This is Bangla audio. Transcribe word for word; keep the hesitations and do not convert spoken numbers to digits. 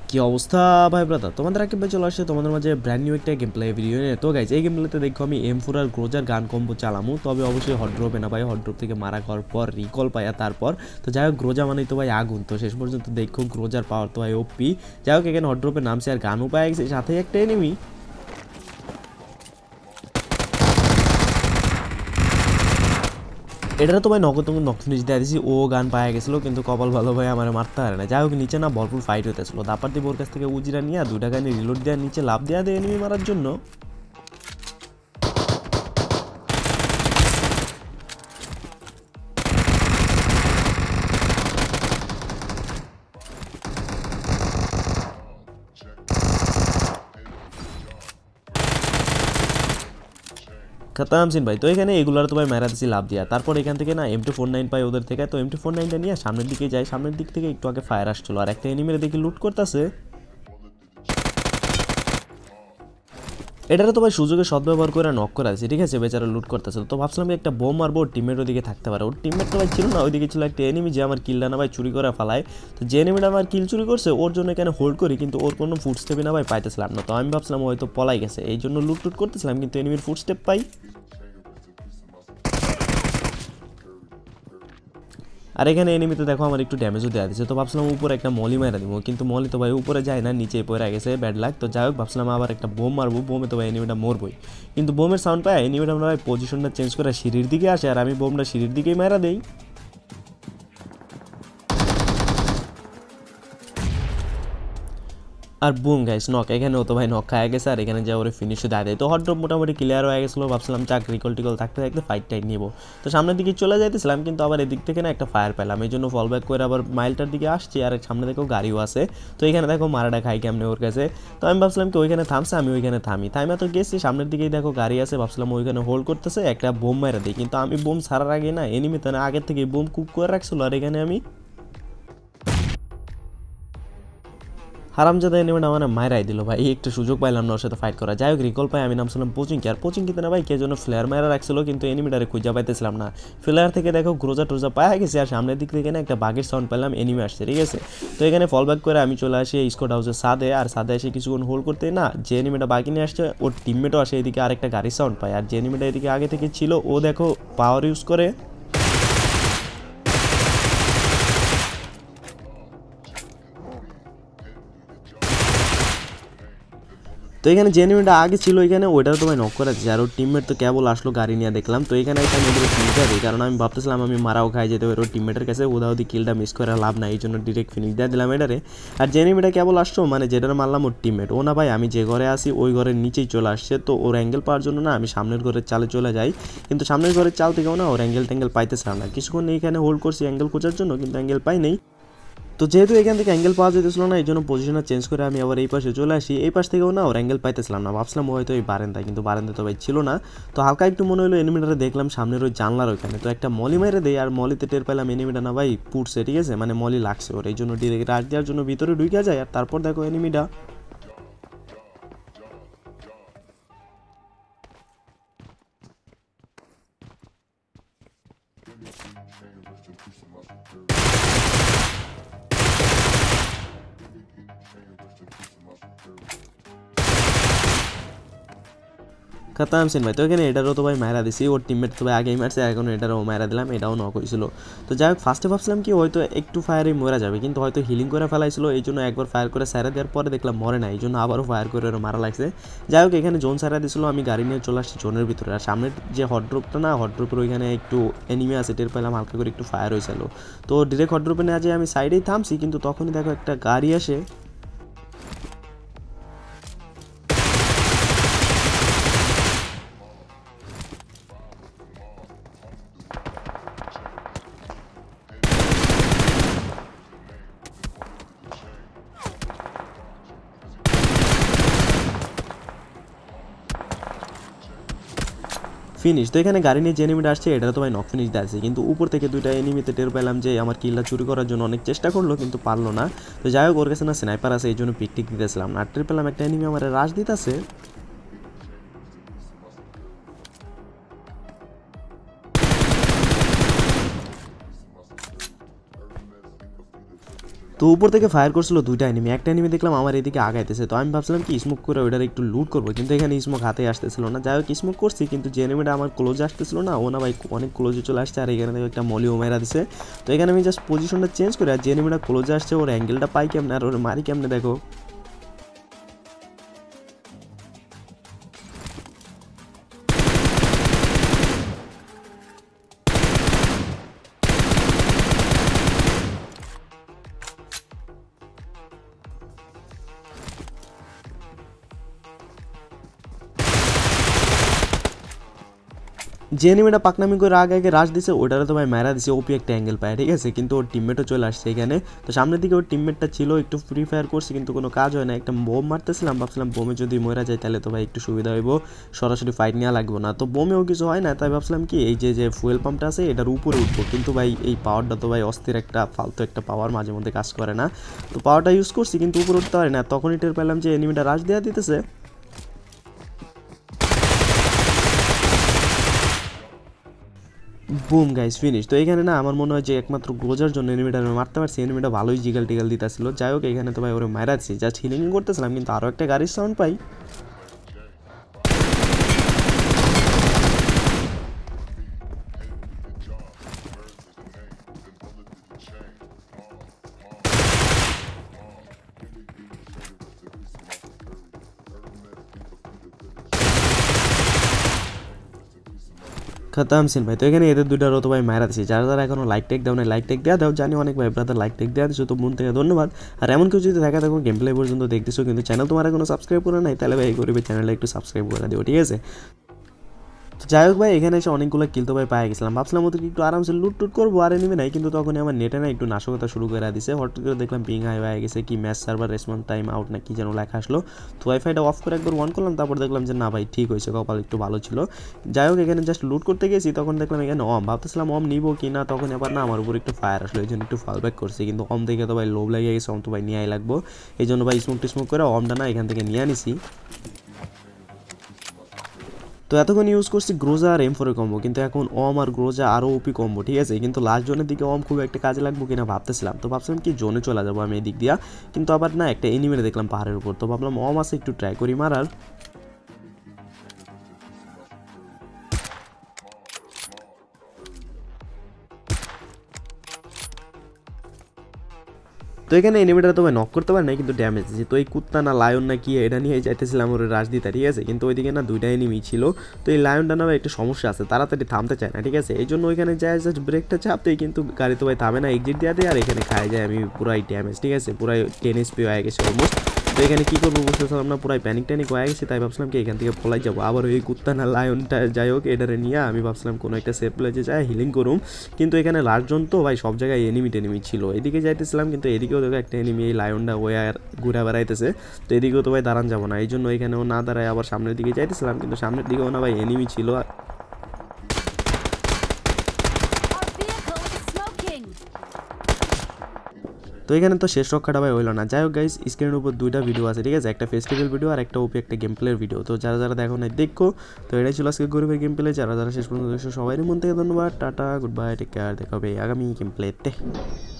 কি অবস্থা ভাই ব্রাদার, তোমাদের আগে চলে আসছে তোমাদের মাঝে ব্র্যান্ড নিউ একটা গেম প্লে ভিডিও নিয়ে। তো গাইজ এই গেম প্লেতে দেখো আমি এম ফোর আর গ্রোজার গান কম্বো চালামু, তবে অবশ্যই হট ড্রপে না ভাই, হট ড্রপ থেকে মারা খাওয়ার পর রিকল পাইয়া তারপর। তো যাই হোক গ্রোজা মানেই তো ভাই আগুন, তো শেষ পর্যন্ত দেখো গ্রোজার পাওয়ার তো ভাই ওপি। যাই হোক এখানে হট ড্রপে নামছে আর গানও পাওয়া গেছে, সাথে একটা এনিমি। এটা তো ভাই নগদ নগদ নক ফিনিশ দিয়ে দিয়েছি, ও গান পাওয়া গেছিলো কিন্তু কপাল ভালো ভাই আমার মারতে পারে না। যাই হোক নিচে না ভরপুর ফাইট হইতেছিল, দাপার দিয়ে ওর কাছ থেকে উজিরা নিয়ে দুইটা গানে রিলোড দেওয়ার নিচে লাভ দেওয়া দেয় এনিমি মারার জন্য। খতম সিন ভাই। তো এখানে এগুলার তো ভাই মেরা দিচ্ছি লাভ দিয়া, তারপর এখান থেকে না এম টু ফোর নাইন পাই ওদের থেকে। তো এম টু ফোর নাইনটা নিয়ে সামনের দিকে যাই, সামনের দিক থেকে একটু আগে ফায়ার আসছিল আর একটা এনিমিরে দেখি লুট করতেছে। এটারও তো ভাই সুযোগে সদ্ব্যবহার করে নক করা আছে, ঠিক আছে বেচারা লুট করতেছে। তো ভাবছিলাম একটা বোম মারবো, ওর টিমমেট ওদিকে থাকতে পারে। ওর টিমমেট তো ভাই ছিল না, ওইদিকে ছিল একটা এনিমি যে আমার কিলটা না ভাই চুরি করে ফেলায়। তো যে এনিমিটা আমার কিল চুরি করছে ওর জন্য এখানে হোল্ড করি, কিন্তু ওর কোনো ফুটস্টেপই না ভাই পাইতেছিলাম না। তো আমি ভাবছিলাম হয়তো পলাই গেছে, এই জন্য লুট টুট করতেছিলাম, কিন্তু এনিমির ফুটস্টেপ পাই। আর এখানে এনিমিতে দেখো আমার একটু ড্যামেজও দেওয়া দিচ্ছে। তো ভাবছিলাম উপরে একটা মলি মারা দিব, কিন্তু মলি তো ভাই উপরে যায় না, নিচে পড়ে গেছে, ব্যাড লাক। তো যাই হোক ভাবছিলাম আবার একটা বোম মারবো, বোমে তো ভাই এনিমিটা মরবই, কিন্তু বোমের সাউন্ড পায় এনিমিটা আমরা ভাই পজিশনটা চেঞ্জ করে সিঁড়ির দিকে আসে, আর আমি বোমটা সিঁড়ির দিকেই মারা দেই। আর বুম গাইস নক, এখানেও তো ভাই নক খাওয়া গেছে, আর এখানে যা ওরে ফিনিশও দেয় দেয়। তো হট ড্রপ মোটামুটি ক্লিয়ার হয়ে গেছিলো, ভাবছিলাম চাক রিকল টিকল থাকতে থাকতে ফাইট টাইট নিব। তো সামনের দিকে চলে যাইতেছিলাম, কিন্তু আবার এদিক থেকে না একটা ফায়ার পেলাম, এই জন্য ফল ব্যাক করে আবার মাইলটার দিকে আসছি। আর সামনে দেখো গাড়িও আছে, তো এখানে দেখো মারাটা খাই কেমনে ওর কাছে। তো আমি ভাবছিলাম কি ওইখানে থামছে, আমি ওইখানে থামি, থাইমা তো গেছি, সামনের দিকেই দেখো গাড়ি আছে, ভাবছিলাম ওইখানে হোল্ড করতেছে একটা বোম মেরে দিই, কিন্তু আমি বোম ছাড়ার আগে না এনিমি তো না আগের থেকে বোম কুক করে রাখছিল, আর এখানে আমি হারামজাদা এনিমিটা মানে মায়েরাই দিল ভাই, একটু সুযোগ পাইলাম না ওর সাথে ফাইট করা। যাই হোক রিকল পাই, আমি নামছিলাম পোচিংকি, আর পোচিংকিতে না ভাই কে জন্য ফ্লেয়ার মায়েরা রাখছিল, কিন্তু এনিমিটারে খুঁজে পাইতেছিলাম না। ফ্লেয়ার থেকে দেখো গ্রোজা টোজা পাওয়া গেছে, আর সামনের দিক থেকে না একটা বাগের সাউন্ড পেলাম, এনিমি আসছে, ঠিক আছে। তো এখানে ফল ব্যাক করে আমি চলে আসি স্কোয়াড হাউসের সাদে, আর সাদে এসে কিছুক্ষণ হোল্ড করতে না যে এনিমিটা বাকি নিয়ে আসছে ওর টিমমেটও আসে, এদিকে আরেকটা গাড়ির সাউন্ড পায়, আর যে এনিমিটা এদিকে আগে থেকে ছিল ও দেখো পাওয়ার ইউজ করে। তো এখানে যে এনিমিটা আগে ছিল এখানে ওইটাও তো ভাই নক করে দিচ্ছে, আর ওর টিমমেট তো কেবল আসলো গাড়ি নিয়ে দেখলাম। তো এখানে একটা আমি ফিনিশটা দিই, কারণ আমি ভাবতেছিলাম আমি মারাও খাই যেতে পারি ওর টিমমেটের কাছে, ওদা ওদি কিলটা মিস করে লাভ নাই, এই জন্য ডিরেক্ট ফিনিশ দিয়ে দিলাম এটারে। আর যে এনিমিটা কেবল আসছো মানে যেটার মারলাম ওর টিমমেট ও না ভাই, আমি যে ঘরে আসি ওই ঘরের নিচেই চলে আসছে। তো ওর অ্যাঙ্গেল পাওয়ার জন্য না আমি সামনের ঘরের চালে চলে যাই, কিন্তু সামনের ঘরের চাল থেকেও না ওর অ্যাঙ্গেল ট্যাঙ্গেল পাইতেছিলাম না। কিছুক্ষণ এখানে হোল্ড করছি অ্যাঙ্গেল খোঁজার জন্য, কিন্তু অ্যাঙ্গেল পাই নেই। তো যেহেতু এখান থেকে অ্যাঙ্গেল পাওয়া যেতেছিল না, এই জন্য পজিশনটা চেঞ্জ করে আমি আবার এই পাশে চলে আসি। এই পাশ থেকেও না ওর অ্যাঙ্গেল পাইতেছিলাম না, ভাবছিলাম হয়তো এই বারেন্দায়, কিন্তু বারেন্দা তো ভাই ছিল না। তো হালকা একটু মনে হলো এনিমিটারে দেখলাম সামনের ওই জানলার ওইখানে, তো একটা মলি মেরে দেয়, আর মলিতে টের পেলাম এনিমিটা না ভাই পুড়ছে, ঠিক আছে মানে মলি লাগছে ওর, এই জন্য ডিরেক্ট রাশ দেওয়ার জন্য ভিতরে ঢুকে যায়, আর তারপর দেখো এনিমিটা খতম সিন ভাই। তো এখানে এটারও তো ভাই মায়েরা দিছি, ওর টিমমেট তো ভাই আগেই মারছে, এখন এটারও মায়েরা দিলাম, এটাও নক হয়েছিল। তো যাই হোক ফার্স্টে ভাবছিলাম কি হয়তো একটু ফায়ারে মরা যাবে, কিন্তু হয়তো হিলিং করে ফেলাইছিল, এই জন্য একবার ফায়ার করে সারা দেওয়ার পরে দেখলাম মরে না, এই জন্য আবারও ফায়ার করে ওরা মারা লাগছে। যাই হোক এখানে জোন সারা দিয়েছিল, আমি গাড়ি নিয়ে চলে আসছি জোনের ভিতরে, আর সামনের যে হট ড্রপটা না হট ড্রপের ওইখানে একটু এনিমি আছে টের পেলাম, হালকা করে একটু ফায়ার হয়েছিল। তো ডিরেক্ট হট ড্রপে না যে আমি সাইডেই থামছি, কিন্তু তখনই দেখো একটা গাড়ি আসে। ফিনিশ। তো এখানে গাড়ি নিয়ে যে এনিমিটা আসছে এটা তো ভাই নক ফিনিশ দিয়ে আছে, কিন্তু উপর থেকে দুইটা এনিমিতে টের পেলাম যে আমার কিলটা চুরি করার জন্য অনেক চেষ্টা করলো, কিন্তু পারলো না। তো যাই হোক ওর কাছে না স্নাইপার আছে, এই জন্য পিক টিক দিতেছিলাম না, টের পেলাম একটা এনিমি আমার রাশ দিতেছে। তো উপর থেকে ফায়ার করছিল দুইটা এনিমি, একটা এনিমি দেখলাম আমার এদিকে আগাইতেছে। তো আমি ভাবছিলাম কি স্মোক করে ওইটার একটু লুট করবো, কিন্তু এখানে স্মোক হাতে আসতেছিল না। যাই হোক স্মোক করছি, কিন্তু যে এনিমিটা আমার ক্লোজে আসতেছিল না, ও না ভাই অনেক ক্লোজে চলে আসছে, আর এখানে একটা মলিও মেরা দিছে। তো এখানে আমি জাস্ট পজিশনটা চেঞ্জ করে, আর যে এনিমিটা ক্লোজে আসছে ওর অ্যাঙ্গেলটা পাই কেমনে আর ওর মারি কেমনে দেখো। যে এনিমিটা পাকনামি করে আগে আগে রাশ দিছে ওটারে তো ভাই মারা দিছে, ওপি একটা অ্যাঙ্গেল পায়, ঠিক আছে। কিন্তু ওর টিমমেটও চলে আসছে এখানে। তো সামনের দিকে ওর টিমমেটটা ছিল, একটু ফ্রি ফায়ার করছে কিন্তু কোনো কাজ হয় না। একটা বোম মারতেছিলাম, ভাবছিলাম বোমে যদি মরা যায় তাহলে তো ভাই একটু সুবিধা হইব, সরাসরি ফাইট নেওয়া লাগবে না। তো বোমেও কিছু হয় না, তাই ভাবছিলাম কি এই যে যে ফুয়েল পাম্পটা আছে এটার উপরে উঠবো, কিন্তু ভাই এই পাওয়ারটা তো ভাই অস্থির একটা ফালতু একটা পাওয়ার, মাঝে মধ্যে কাজ করে না। তো পাওয়ারটা ইউজ করছি কিন্তু উপরে উঠতে পারি না। তখনই টের পেলাম যে এনিমিটা রাশ দেওয়া দিতেছে। Boom guys finish. তো এখানে না আমার মনে হয় যে একমাত্র গ্রোজার জন্য এনিমিটা আমি মারতে পারছি, এনিমিটা ভালোই জিগাল টিগাল দিতেছিল। যাই হোক এখানে তো ভাই ওরে মারাচ্ছি, জাস্ট হিলিং করতেছিলাম, কিন্তু আরও একটা গাড়ির সাউন্ড পাই। খতম সিন ভাই। তো এখানে এদের দুইটার তো ভাই মারা দিচ্ছে। যারা যারা এখনো লাইক টেক দাও না লাইক টেক দেওয়া দাও, জানি অনেক ভাই ব্রাদার লাইক টেক দেওয়া দিচ্ছ, তো মন থেকে ধন্যবাদ। আর এমন কেউ যদি দেখা থাকো গেম প্লে পর্যন্ত দেখতেছো কিন্তু চ্যানেল তোমার এখনো সাবস্ক্রাইব করে নাই, তাহলে ভাই এই গরিবের চ্যানেলটা একটু সাবস্ক্রাইব করে দিও, ঠিক আছে। তো যাই হোক ভাই এখানে এসে অনেকগুলো কিল তো ভাই পাই গেছিলাম, ভাবছিলাম ওদেরকে একটু আরামসে লুট টুট করবো আর এনিমি নাই, কিন্তু তখনই আমার নেটে না একটু নাশকতা শুরু করে দিছে। হঠাৎ করে দেখলাম পিং হাই হয়ে গেছে, কি match server response time out না কি যেন লেখা আসলো। তো ওয়াইফাইটা অফ করে একবার অন করলাম, তারপর দেখলাম যে না ভাই ঠিক হয়েছে, কপাল একটু ভালো ছিল। যাই হোক এখানে জাস্ট লুট করতে গেছি, তখন দেখলাম এখানে অম, ভাবতেছিলাম অম নিবো কি না, তখন আবার না আমার উপর একটু ফায়ার আসলো, এই জন্য একটু ফল ব্যাক করছি। কিন্তু অম দেখে তো ভাই লোভ লাগিয়ে গেছে, অম তো ভাই নিয়েই লাগবো, এই জন্য ভাই স্মোক টিস্মোক করে অমটা না এখান থেকে নিয়ে আনিছি। তো এতক্ষণ ইউজ করছি গ্রোজা আর এম ফোরের কম্বো, কিন্তু এখন অম আর গ্রোজা আরও ওপি কম্বো, ঠিক আছে। কিন্তু লাস্ট জোনের দিকে অম খুব একটা কাজে লাগবো কিনা ভাবতেছিলাম, তো ভাবছিলাম কি জোনে চলে যাবো আমি এদিক দিয়া, কিন্তু আবার না একটা এনিমেরে দেখলাম পাহাড়ের উপর, তো ভাবলাম অম আছে একটু ট্রাই করি মারার। তো এখানে এনিমিটা তো ভাই নক করতে পারে না, কিন্তু ড্যামেজ দিচ্ছে। তো এই কুত্তা না লায়ন না কি এটা নিয়ে যাইতেছিলাম ওর রাজ দিতে, ঠিক আছে। কিন্তু ওইদিকে না দুইটা এনিমি ছিল, তো এই লায়নটা না ভাই একটু সমস্যা আছে, তাড়াতাড়ি থামতে চায় না, ঠিক আছে। এই জন্য ওইখানে যায় জাস্ট ব্রেকটা চাপতেই কিন্তু গাড়ি তো ভাই থামে না, এক্সিট দেওয়া দেয় আর এখানে খায় যায় আমি পুরাই ড্যামেজ, ঠিক আছে। পুরাই টেন এসপি হয়ে গেছে অলমোস্ট। তো এখানে কী করবো বুঝতেছিলাম না, পুরাই প্যানিক ট্যানিক হয়ে গেছে, তাই ভাবছিলাম কি এখান থেকে পলাই যাবো। আবার ওই কুত্তা না লায়নটা যাই হোক এটারে নিয়ে আমি ভাবছিলাম কোনো একটা সেফ প্লেসে যায় হিলিং করুম, কিন্তু এখানে লাস্টজন তো ভাই সব জায়গায় এনিমি টেনিমি ছিল। এদিকে যাইতেছিলাম কিন্তু এদিকেও দেখো একটা এনিমি এই লায়নটা ওয়ার ঘুরে বেড়াইতেছে, তো এদিকেও তো ভাই দাঁড়ান যাবো না, এই জন্য এখানেও না দাঁড়ায় আবার সামনের দিকে যাইতেছিলাম, কিন্তু সামনের দিকেও না ভাই এনিমি ছিল। তো এখানে তো শেষ রক্ষাটা ভাই হইলো না। যাই হোক গাইস স্ক্রিনের উপর দুইটা ভিডিও আছে, ঠিক আছে, একটা ফেস্টিভ্যাল ভিডিও আর একটা ওপি একটা গেম প্লের ভিডিও। তো যারা যারা দেখো নাই দেখো। তো এটাই ছিল আজকে গরিবের গেম প্লে, যারা যারা শেষ পর্যন্ত দেখছো সবাই মন থেকে ধন্যবাদ, ta ta goodbye take care, দেখা হবে আগামী গেম প্লেতে।